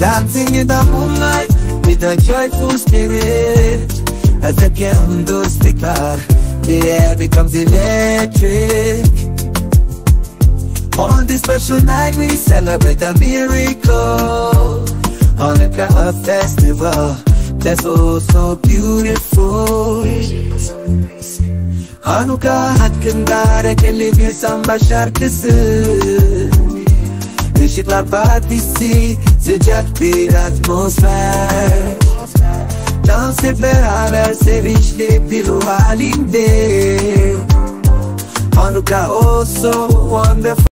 dancing in the moonlight with a joyful spirit. As the candles flicker, the air becomes electric. On this special night we celebrate a miracle. Hanukkah festival that's oh so beautiful. Hanukkah hakkında hareketli bir samba şarkısı. Işıklar partisi, sıcak bir atmosfer. Dans hep beraber sevinçli bir ruh halinde. Hanukkah oh so wonderful.